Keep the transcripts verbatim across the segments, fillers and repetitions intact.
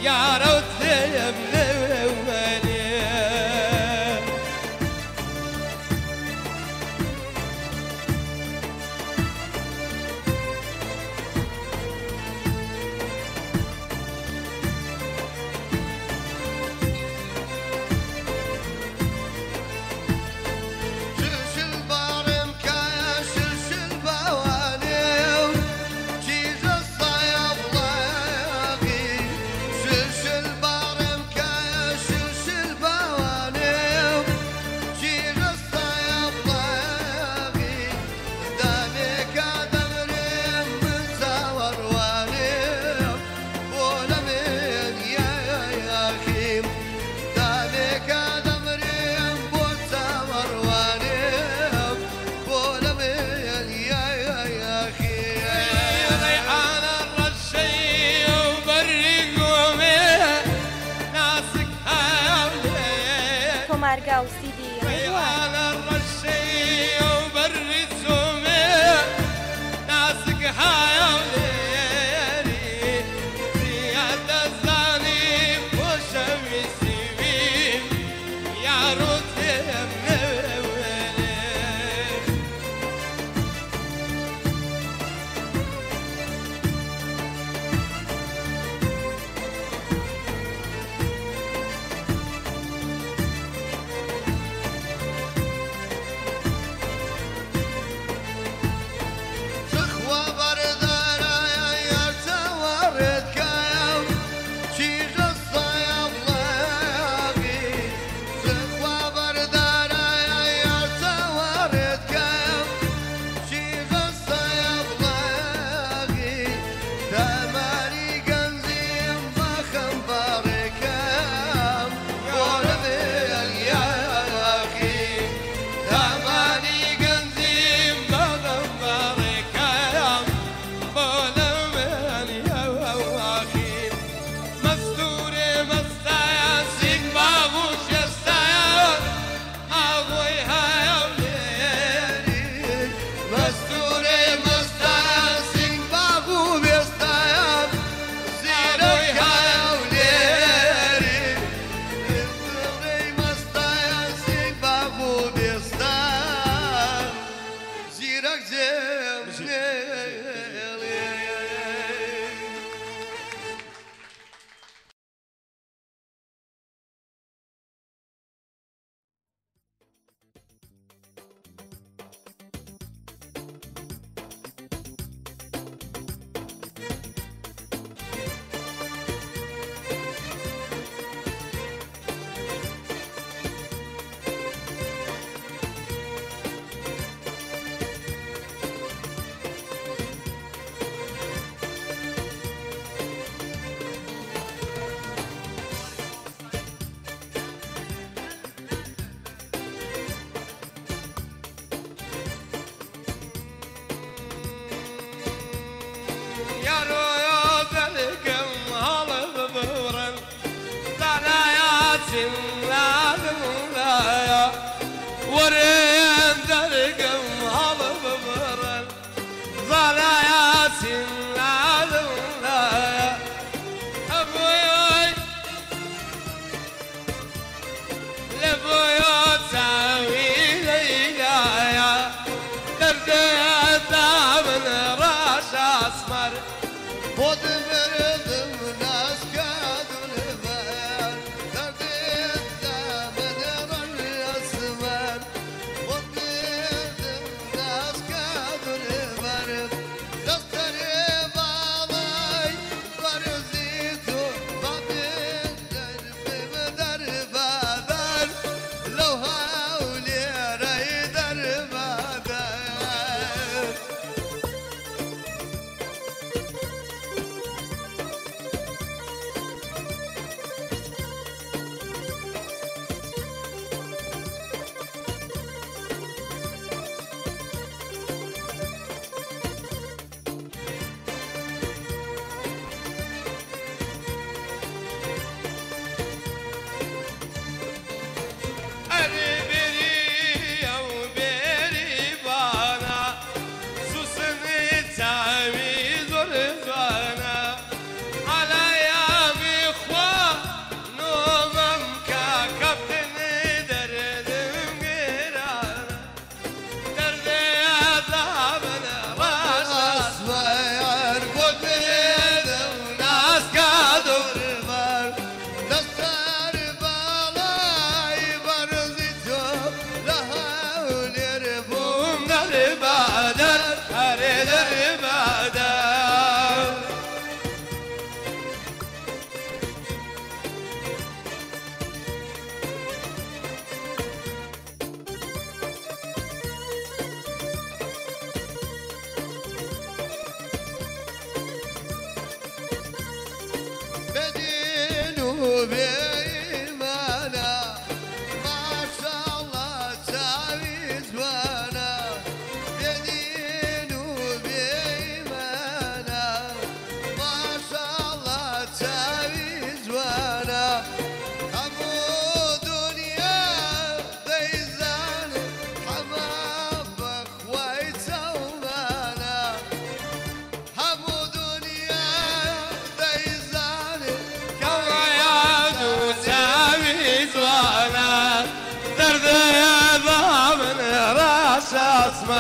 Pod verdim nas kadın ver, derdin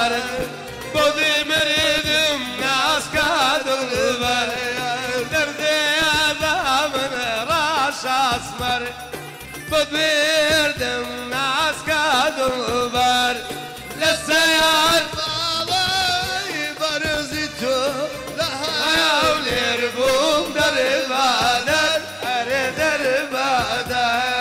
دلبر بودی مردم ناسکا دلبر درد آدمن راش اسمر بود مردم ناسکا دلبر لسیار بالای برزی تو لحاولیر بوم در بادر اره در بادر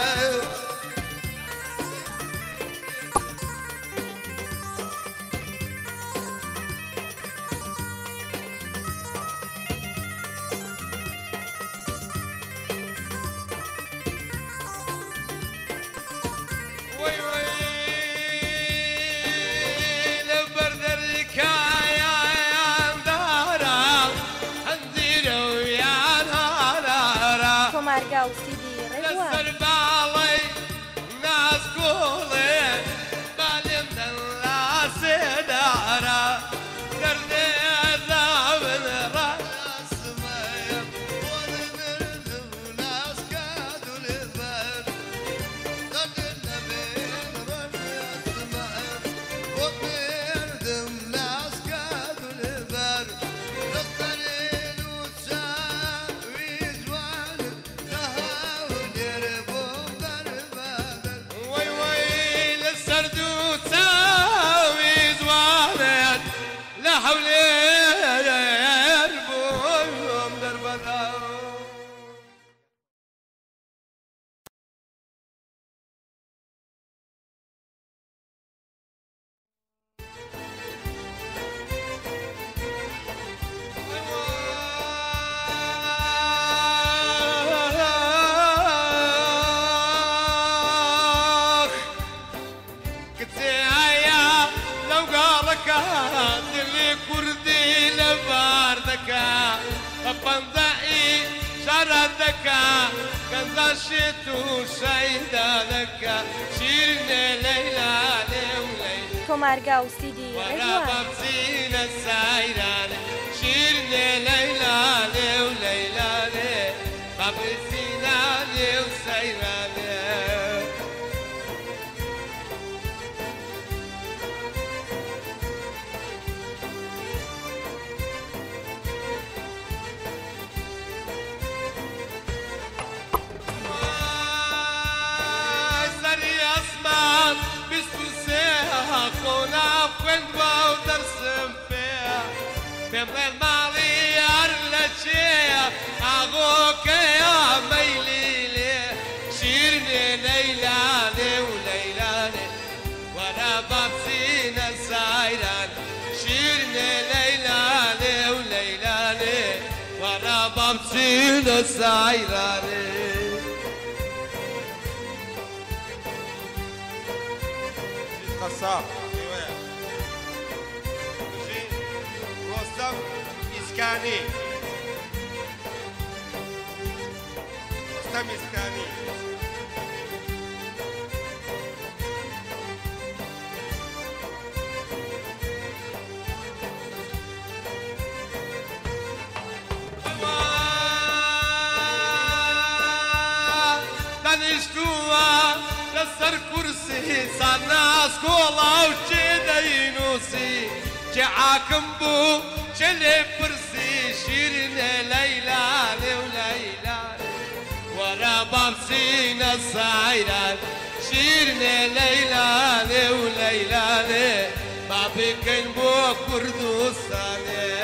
مرقا وسيدي رضوان لسر بالي ناس قولي بالي مدلا سدارة دردي ذابن راس ميم ونمردم ناس كادو لبر دردي نبين راس ميم ونمردم ناس كادو لبر دردي وتساوي جوانب دلی کردی لباردکا بندعی شردکا کنزاشی تو شیدانکا شیرین لیلا لیولی تو مرقا وسيدي ورا رضوان بمزین سایران شیرین لیلا لیولیلا لی بمزین لیو سایران بمن مالي أرلتشيا أغوك يا ميلي لي شيرني ليلى لي وليلى لي وانا بمسين السايران شيرني ليلى لي وليلى لي وانا بمسين السايران قصاب رستم اسکانی رستم اسکانی دانشتوا لسر كرسي صار ناس كولا وجدا ينوسي جعاكم بو شلي فرسي شيرنا ليلى وليلى ورا بامسين الصايرات شيرنا ليلى وليلى بابي كان بو كردوستاني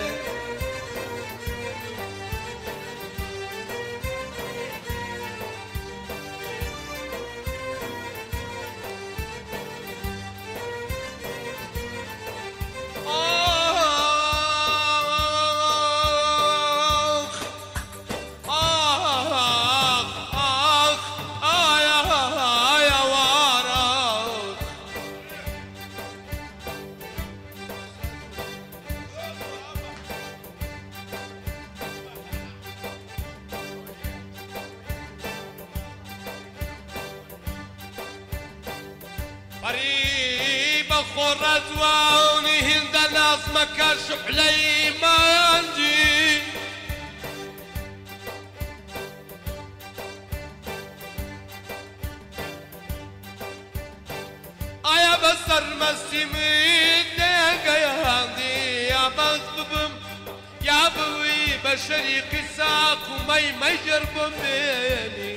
قريب خرت وعوني هند الناس ما كان شحلي ما ينجي آيا بسر مسيمي شريك ساق ومي ما يجرب بيني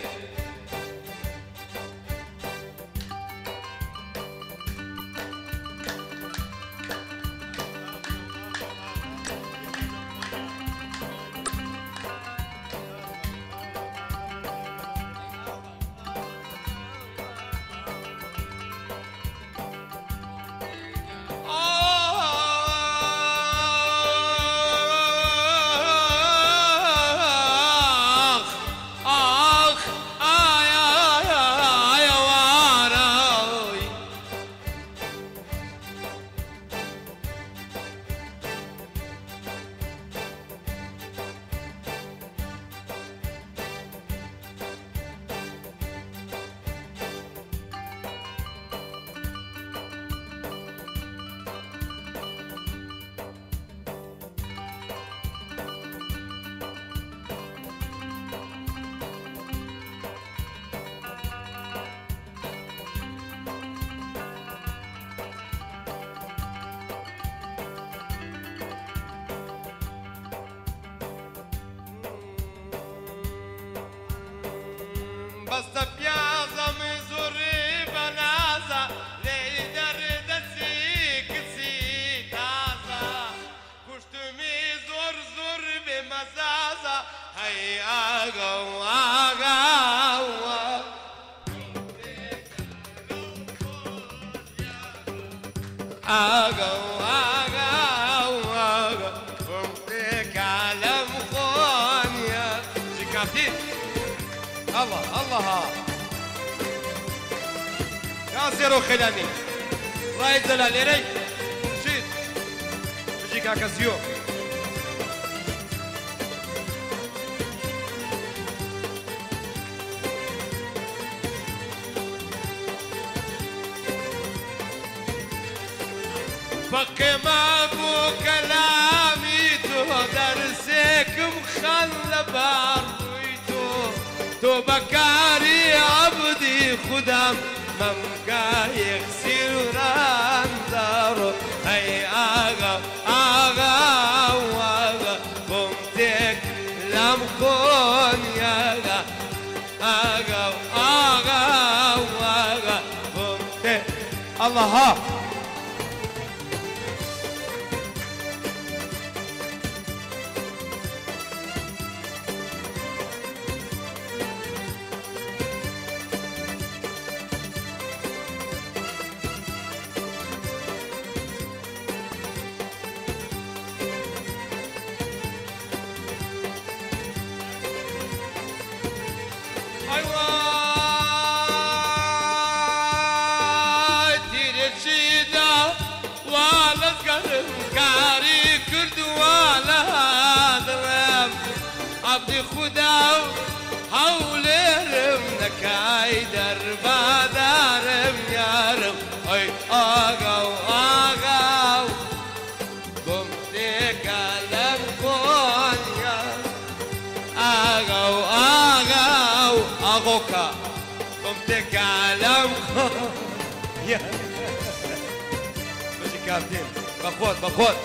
بس بيازا مزوري بنازا ليدر دسيك سيتازا كشت مزور زور بمزازا هاي اغو اغو اغو اغو اغو فمتك على مخونيا شكافتين الله الله يا زيرو خلاني رايد زلالي ري شيت بجيك عكسيو فك ما بو كلامي تو درسك مخلى بارويتو تو بكاري عبدي خدام ممكا يغسل راندارو هاي آغا آغا آغا قمتك لم كون ياغا آغا آغا آغا قمتك الله ها كاري كرد ولا درم عبدي خدا حول رمنك عيدر بادارم يارم اي اغاو اغاو قمت كلام كون يا اغاو اغاو اغوكا قمت كلام كون يا ماشي كابتن بخوت بخوت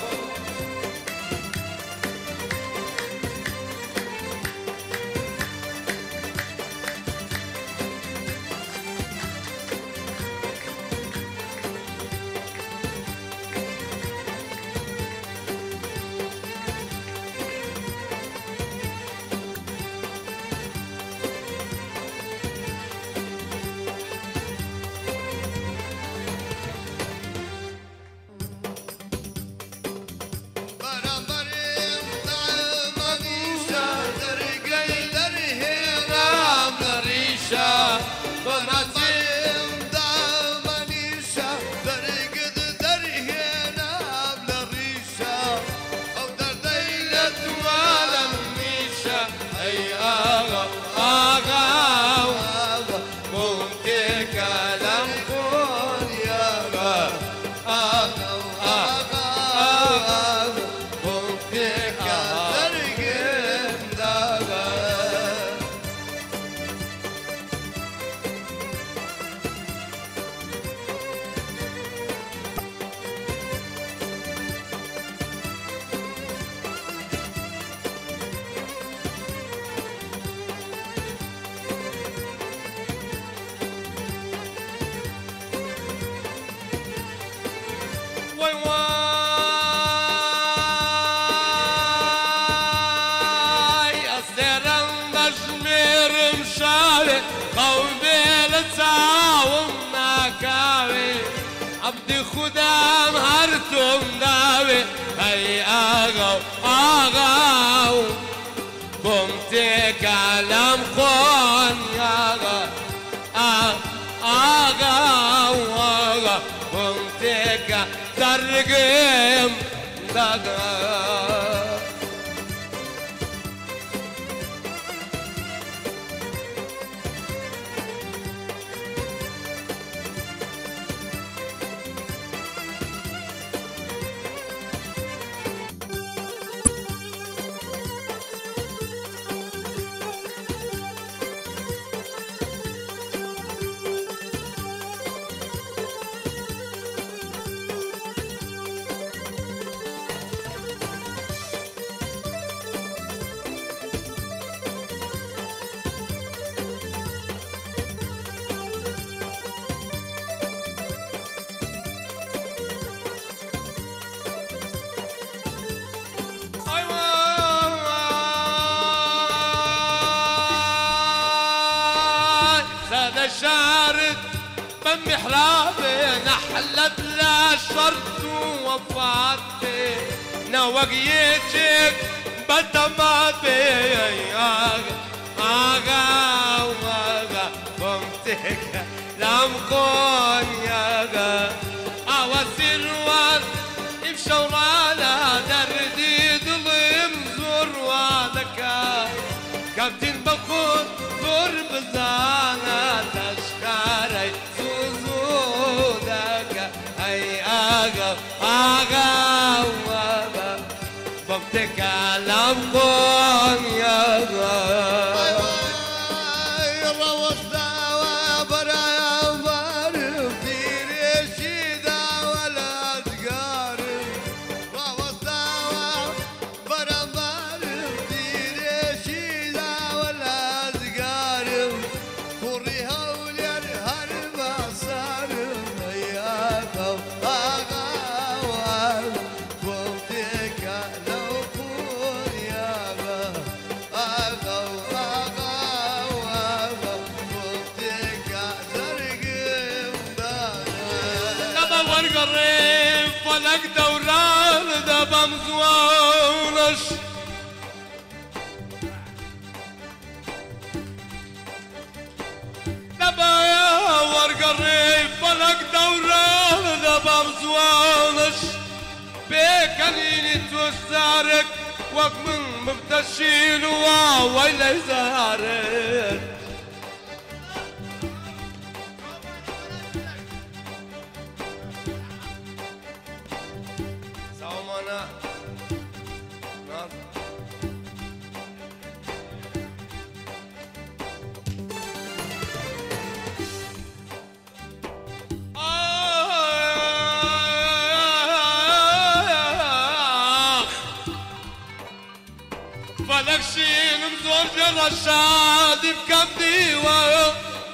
بير مشاوي قومي لتساوم ناكاوي عبدي خدام هرتم داوي هاي آغاو آغاو قمت كلام خون ياغا آغاو آغاو قمت كترقم داغا شارد بمي حرابي نحلت لا شرط ووفاتي نوقيتك بدماتي آغا آغا آغا قمتك لم كون ياغا أوسر وان بشورانا دردي ظلم زور وادكا كابتن بخون زور بزانا تشكاري سوزودك أي آغا آغا آغا بمتك لم كون ياغا قريب فلك دوران دبا مزوانش دبا يا ورقريب فلك دوران دبا مزوانش بيكنيني توسارك وقت من مبتشين وويلي زارك فلك شين مزور جرشاد بكم ديوان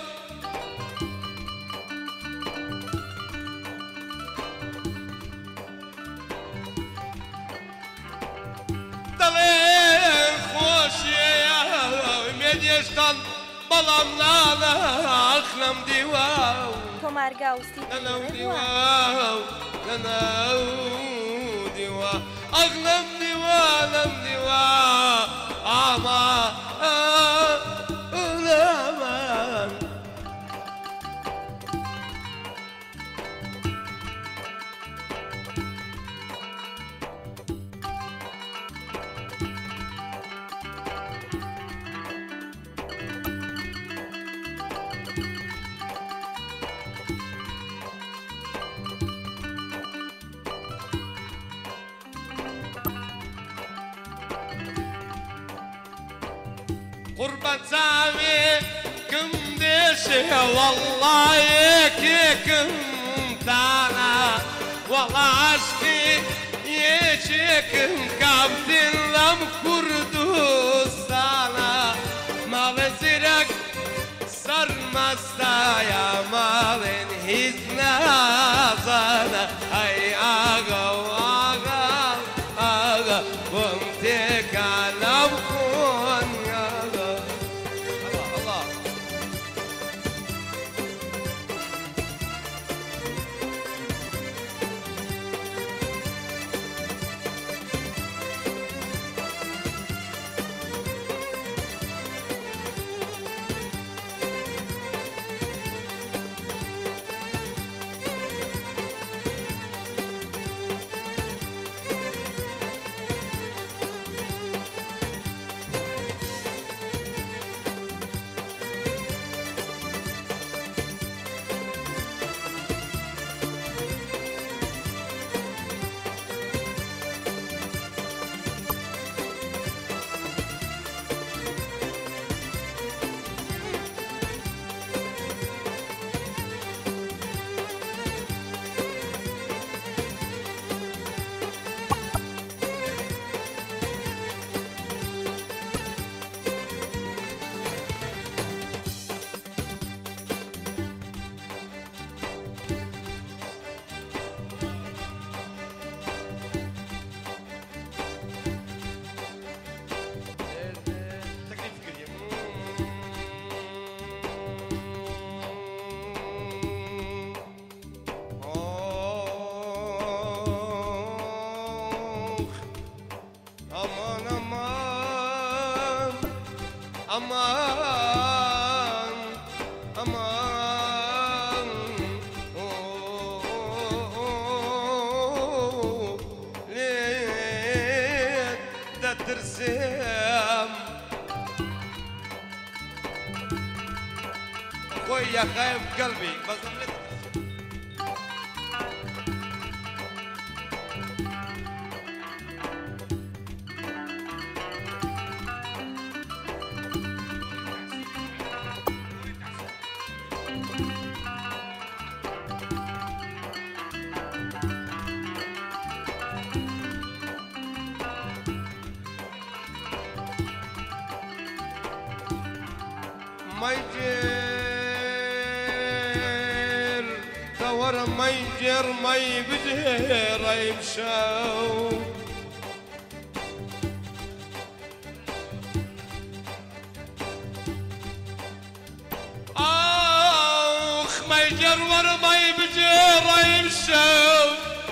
دلين خوش يا ميديشتان بلام لانا أخلم ديوان تومارگا و سیدی لنا رضوان ديوان لنا ديوان أغلم ديوان لم ديوان أما أغلمان قربة سامي كم ديشي والله يكيكم تانا والله عشقي يشيكم كابتن لم كردوستانا ما بزرق صار مستا يا مالين هزنا زانا هاي آغا واغا آغا ومتك على بكون ياغا اخوي يا خايف قلبي بس ما يجير دور ما يجير ما يبدير يمشاو اخ ما يجير ور ما يبدير يمشاو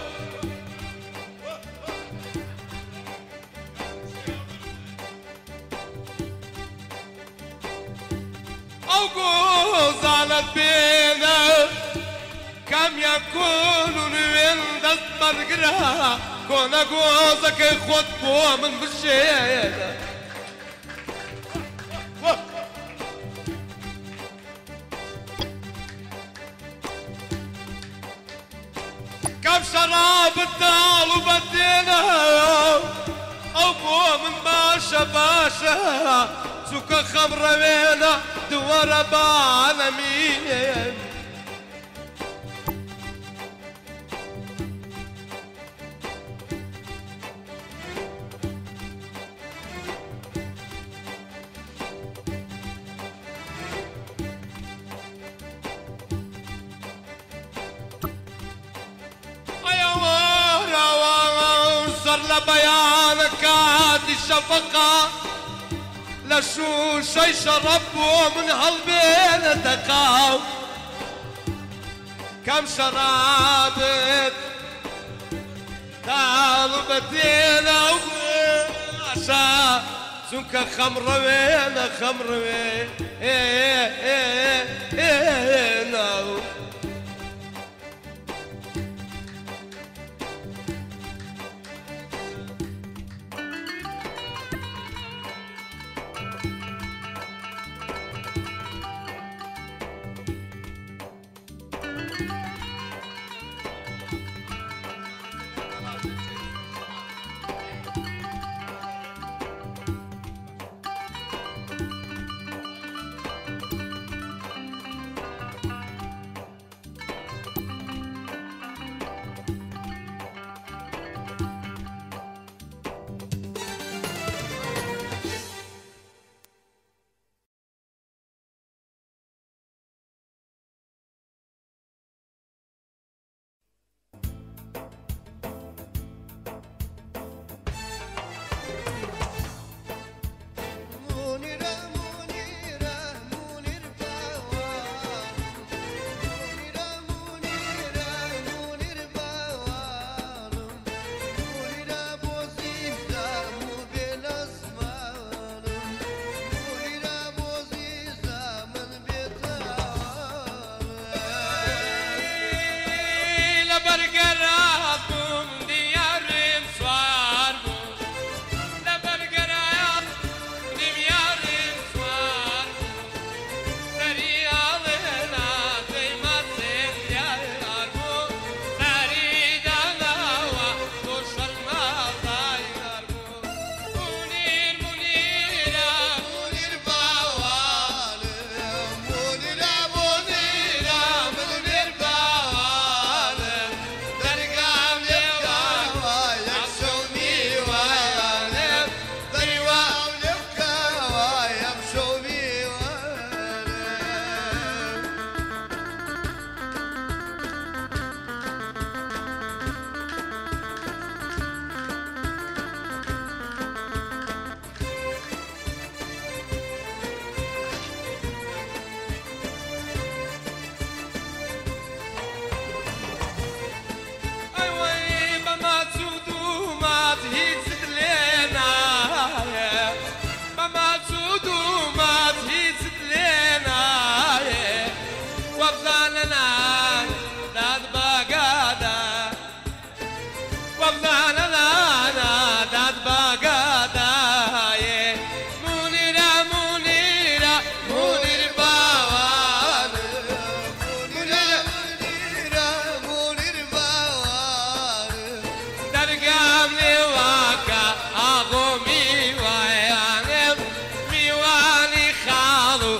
أوجوز على بينا كم يكون وين دست مرقرا كون أجوزك يخوت بو من بشينا كم شراب الدال وبدينا أبو من باشا باشا سوكا خمرة وينا دوار بعالمين صار لبيانك هادي الشفقة لشو شي شربوا من هالبين تقاو كم شرابت طالبتينا وعشا سوكا خمرة وينا خمرة وينا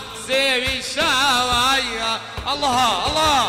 زيوي شاوية الله الله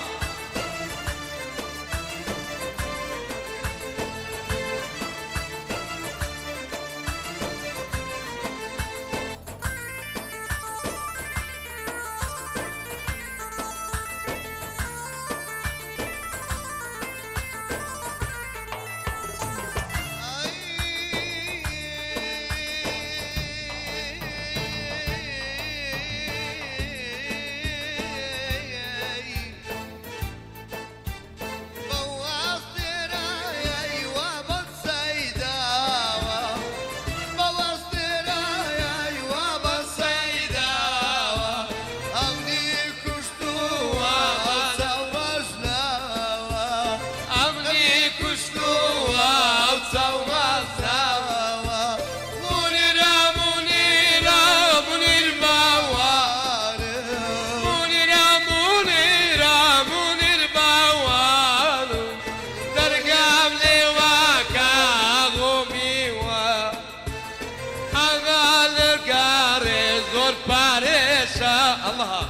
الله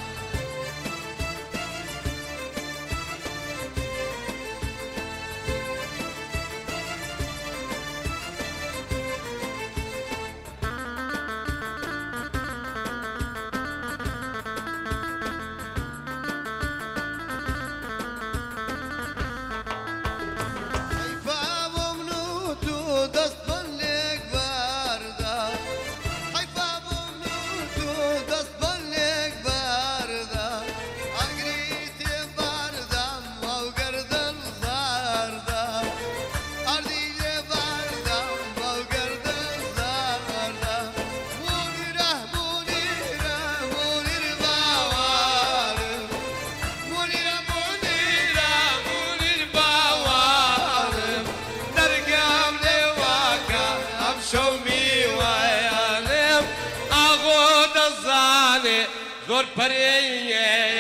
زور پریه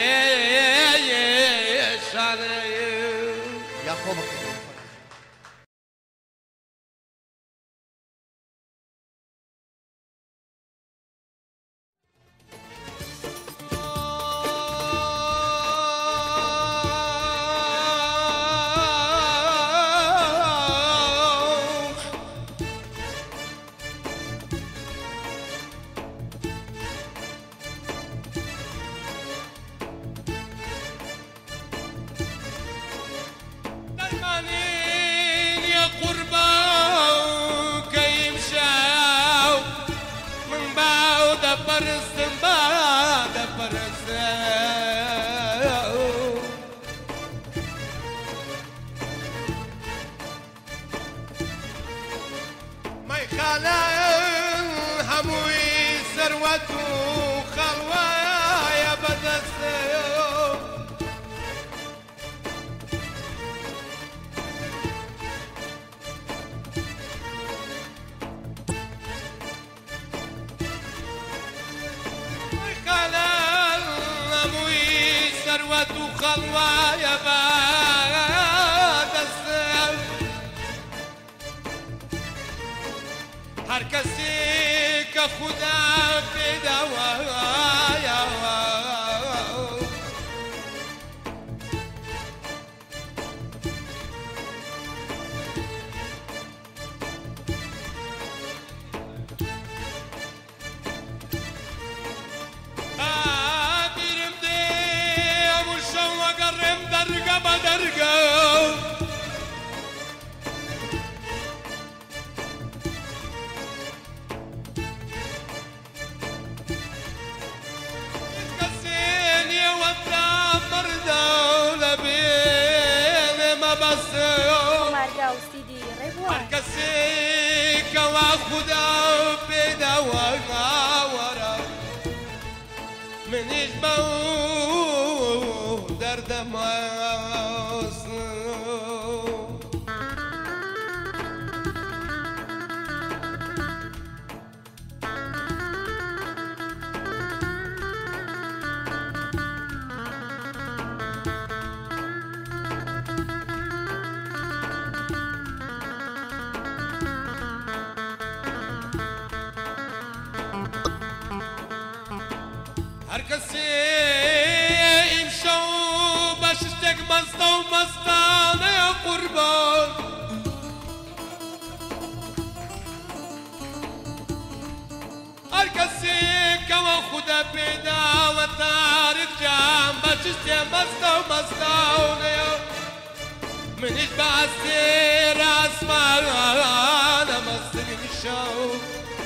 شانه یا خوب هموی ثروت و خلوای بدسته خلال هموی ثروت و خلوای بدسته هر کسی که خدا پیدا بیرم دیم و شو اگرم درگه با درگه هر کسی که خدا پیدا و ورا منیش با دردم هركسي يمشو باش اشتاق مصدى ومصدى يا قربان هركسي كوا خدا بيدا وتارك جام باش اشتاق مصدى ومصدى يا منيش بعسير اسمع انا مصدر الشوق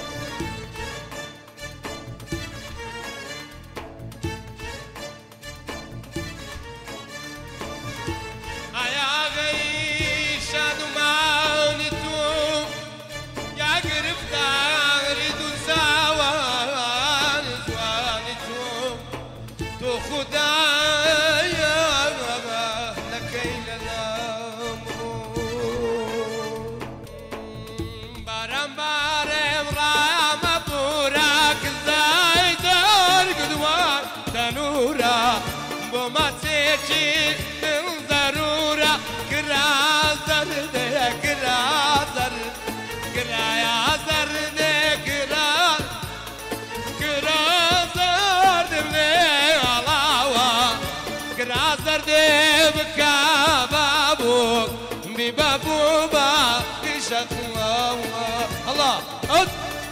ببابوبا شكوى الله أد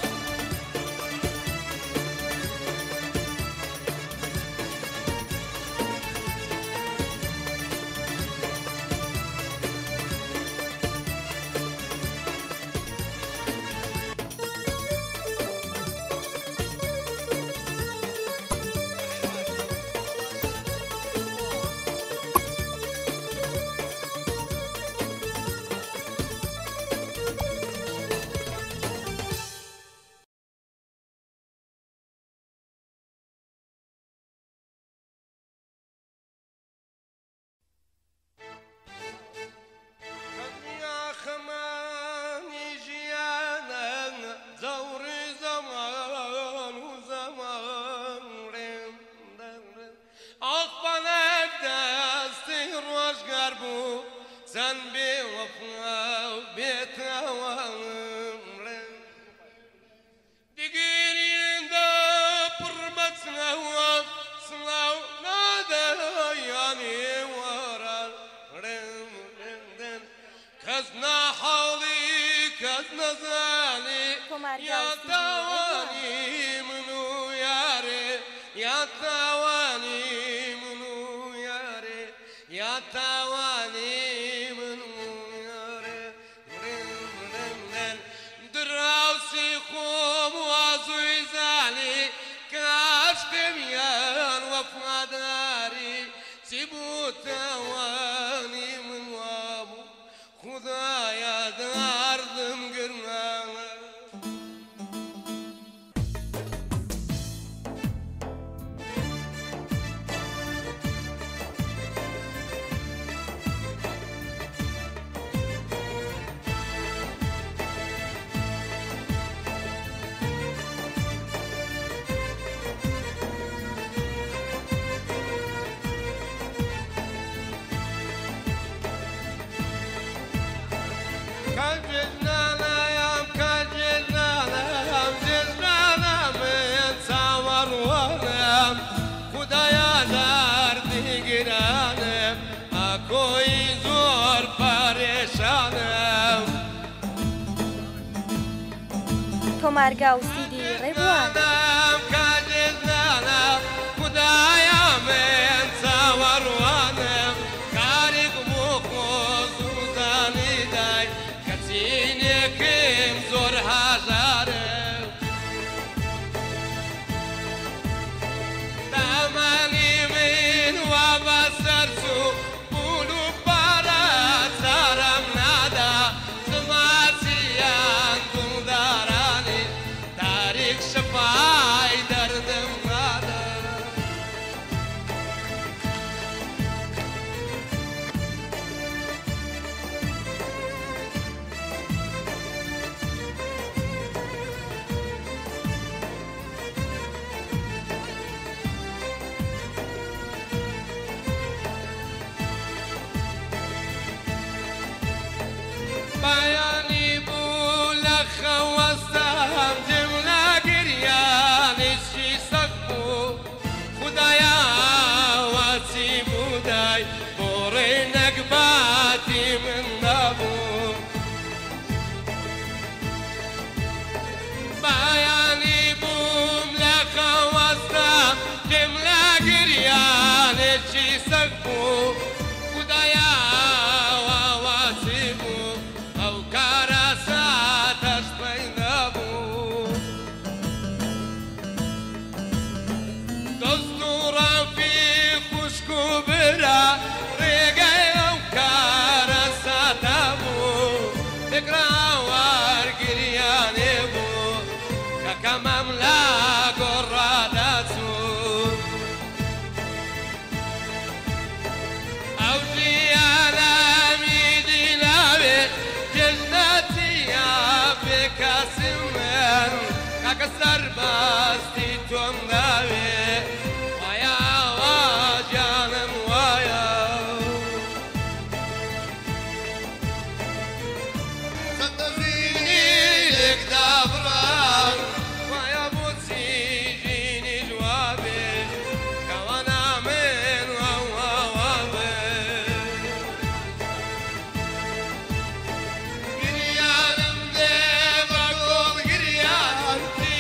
يا تواني منو ياري يا تواني منو ياري يا تواني منو ياري دراوسي خوم وازوي زالي كاشكم يان وفاداري سيبو تواني من وابو خدايا دار ذم قرنا تۆمارگا و سیدی ڕێبوان شفاعة شي سقفو ودايا وواسيبو أو كاراسات أشبينابو دستورا في خشكو برا ريقاي أو كاراسات أبو تقرا وارقرياني بو ككمام لا قراداتو كسر باستي تونغاوي ويا واجانم ويا صدقيني لك دبران ويا بوتي جيني جوابي كوانا من ووابي قريانم دي بقول قريان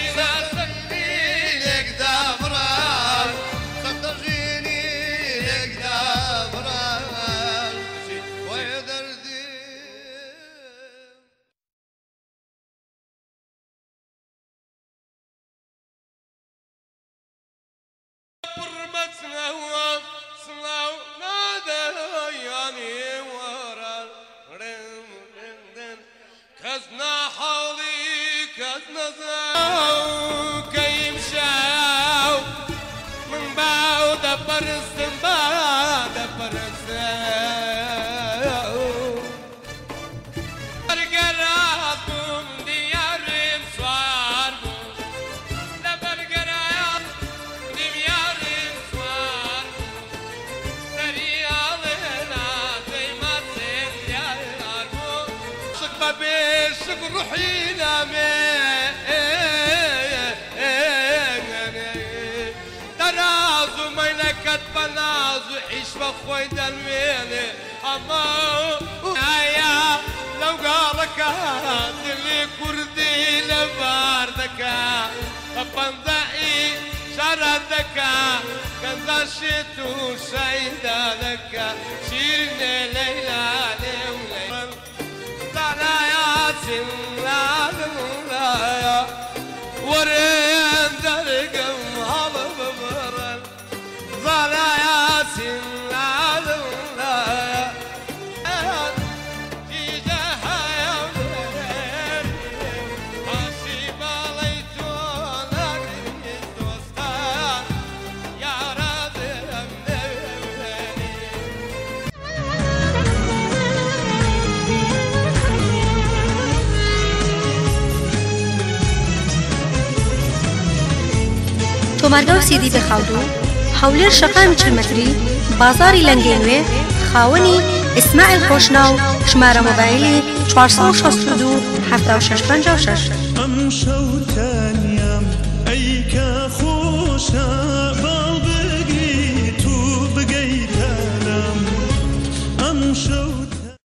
برمتنا سلاو نادر يعني ورا رمضان كزنا حولي كزنا زاو كيم شاو من باو دبر السنبا دبر السنبا برقراتكم ديارين صاربو لبرقرات ديارين صاربو سريالنا زي ما تسياربو شق بيشق روحي لامين درازو مينكت بنازو عيش بخوي دلويني اما يا لو قالك اللي كردي لباردك بندعي شردك كنزا شتو سيدانك شيرني ليلى ليلى لا يا سلا لا ورين درقم هلا بمرن لا يا سلا لا تۆمارگە و سیدی بخەودوو هەولێر شەقامی چرمەتری بازاری لەنگێنوێ خاوەنی ئیسماعیل خۆشناو ژمارە مۆبایلی چوار سەد و شەست و دوو هەفتاد و شەش پەنجا و شەش. ئەم شەو تەنیام ئەی کە خۆشە